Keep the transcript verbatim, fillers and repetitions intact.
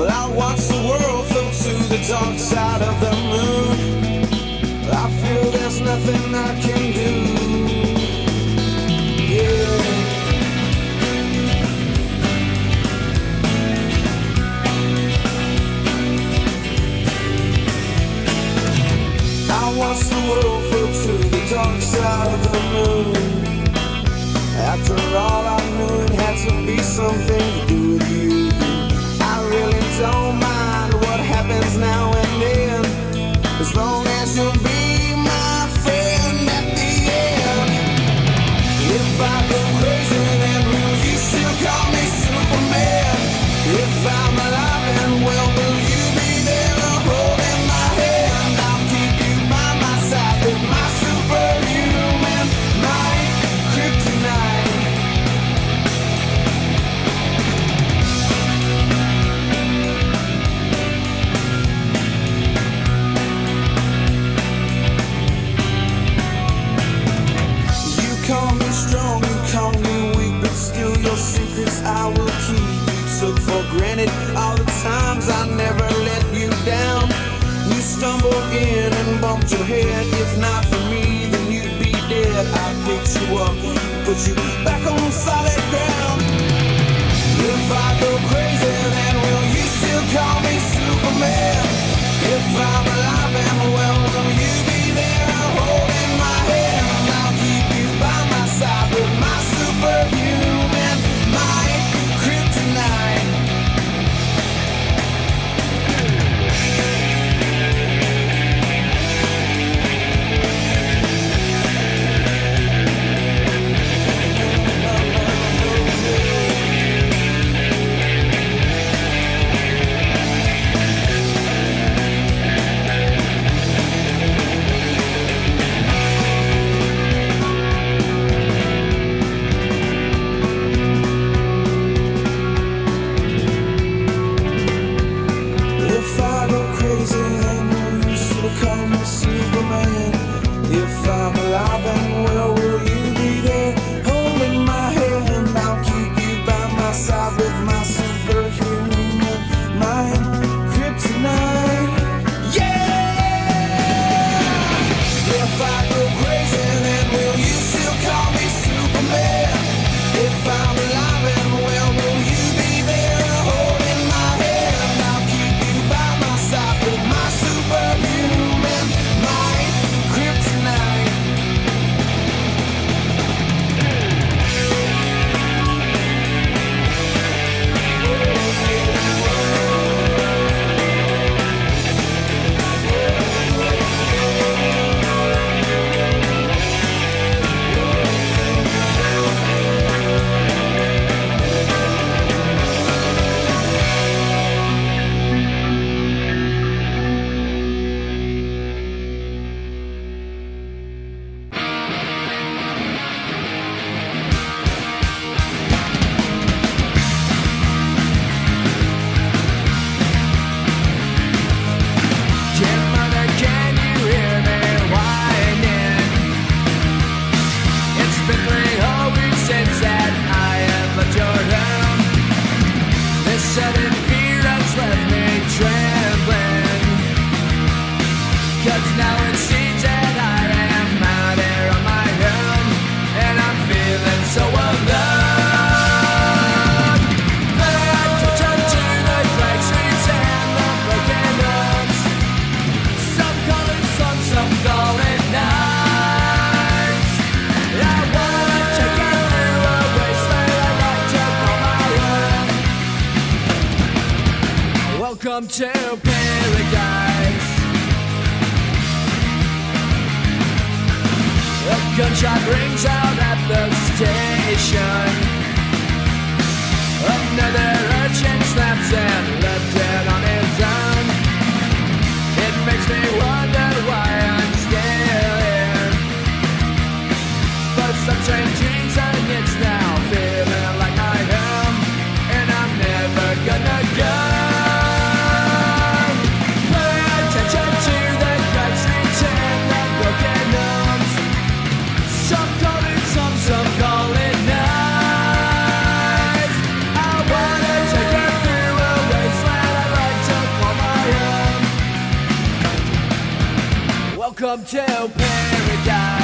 Well, I watch the world float to the dark side of the moon. I feel there's nothing I can do. Yeah. I watch the world float to the dark side of the moon. After all, I knew it had to be something to do with you. I really don't mind what happens now and then, as long as you'll be my friend at the end. If I go crazy, then will you still call me Superman? If I'm alive and well, will you be there holding my hand? I'll keep you by my side with my superhuman might, kryptonite. Call me strong, you call me weak, but still your secrets I will keep. You took for granted all the times I never let you down. You stumbled in and bumped your head. If not for me, then you'd be dead. I picked you up, put you back on solid ground. If I go crazy, then will you still call me Superman? If I'm alive and well, will you be there holding my hand? I'll keep you by my side with my superhuman might, kryptonite. If I'm alive and well, will you be there holding my hand? I'll keep you by my side with my superhuman mind, kryptonite. Yeah! If I go crazy, then will you still call me Superman? If I'm alive and well, will you be there holding my hand? I'll keep you by my side with my superhuman mind, kryptonite. Welcome to paradise. A gunshot rings out at the station. Another urchin snaps and left it on his own. It makes me wonder why I'm still here. But some strange reason it's now feeling like I am, and I'm never gonna go. Some call it nice. I wanna take her through a wasteland. Welcome to paradise.